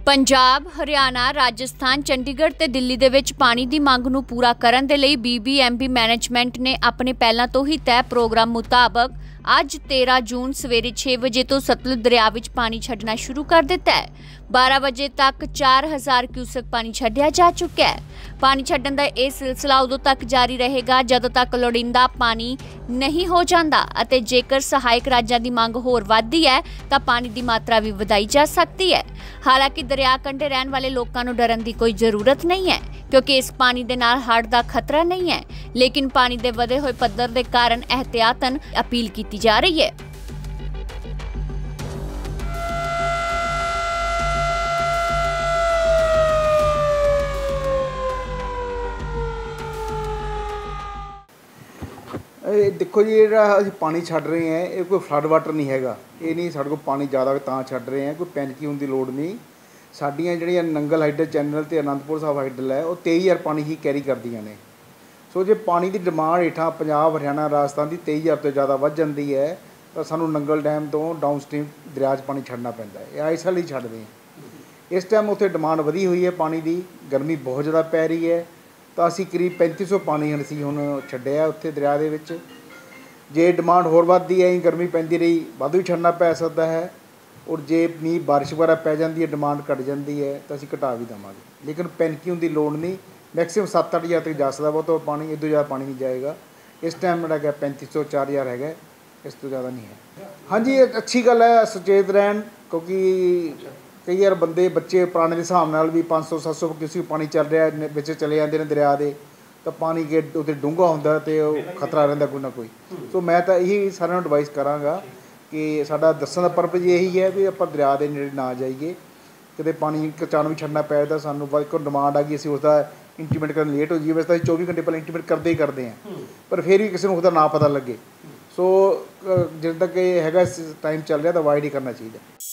पंजाब, हरियाणा, राजस्थान, चंडीगढ़ ते दिल्ली दे विच पानी दी मंग नूं पूरा करन दे लई BBMB मैनेजमेंट ने अपने पहलां तो ही तय प्रोग्राम मुताबक ਅੱਜ 13 जून सवेरे 6 वजे तो सतलुज दरिया विच पानी छड्डना शुरू कर दिता है। 12 बजे तक 4000 क्यूसेक पानी छड्डिया जा चुका है। पानी छड्डण दा यह सिलसिला उदों तक जारी रहेगा जदों तक लोड़ींदा पानी नहीं हो जाता अते जेकर सहायक राज्यां दी मंग होर वधदी है तां पानी दी मात्रा भी वधाई जा सकती है। हालांकि दरिया कंढे रहण वाले लोकां नूं डरन दी कोई जरूरत नहीं है क्योंकि इस पानी दे नाल हड़ दा खतरा नहीं है, लेकिन पानी दे वधे होए पद्धर दे कारण एहतियातन अपील की जा रही है। देखो जी, ये पानी छड़ रहे हैं ये कोई फ्लड वाटर नहीं हैगा। ये नहीं साढ़े को पानी ज़्यादा तां छड़ रहे हैं, कोई पैनिक होने की लोड़ नहीं। साडियां जिहड़ियां नंगल हाइडल चैनल ते आनंदपुर साहब हाइडल है वो 23,000 पानी ही कैरी करदियां ने। सो जे पानी की डिमांड हेठां पंजाब, हरियाणा, राजस्थान की 23,000 तो ज़्यादा वध जाती है तो सानू नंगल डैम तो डाउन स्ट्रीम दरिया पानी छड़ना पैंदा है। इस हाल ही छड्डदे हैं। इस टाइम उत्थे डिमांड वधी हुई है पानी की, गर्मी बहुत ज़्यादा पै रही है तो असी करीब 3500 पानी असीं हुण छड्डिआ उत्थे दरिया दे विच। जे डिमांड होर वधदी है, गर्मी पैंदी रही, वाधू छड्डना पै सकदा है। और जे मींह बारिश वगैरह पै जाती है, डिमांड घट जाती है तो असीं घटा भी देवांगे, लेकिन पैनिक होने की लोड़ नहीं। मैक्सीमम 7-8 हज़ार तक जा सकदा, बहुत पानी इदों ज़्यादा पानी नहीं जाएगा। इस टाइम मेरा है 3500 4000 है, इस तो ज़्यादा नहीं है। हाँ जी, अच्छी गल है, सचेत रहन, क्योंकि कई बार बंदे बच्चे पुराने के हिसाब नाल भी 500-700 किसी पानी चल रहा है बिच चले जाते हैं दरिया के, तो पानी के उत्ते डूंगा होंदा तो खतरा रहिंदा कोई ना कोई। सो मैं तो यही सारिਆਂ ਨੂੰ एडवाइस करांगा कि साडा दस्सण दा पर्पज यही है भी आपां दरिया के नेड़े ना जाइए, किते पानी अचानक भी छड्डना पै जाए सानू कोई डिमांड आ गई असीं उसका इंटीमेट करन लेट हो जाइए। वैसे तो 24 घंटे पहले इंटीमेट करते ही करते हैं, पर फिर भी किसी को उसका ना पता लगे। सो जिद तक ये हैगा टाइम चल रहा तो अवॉइड ही करना चाहिए।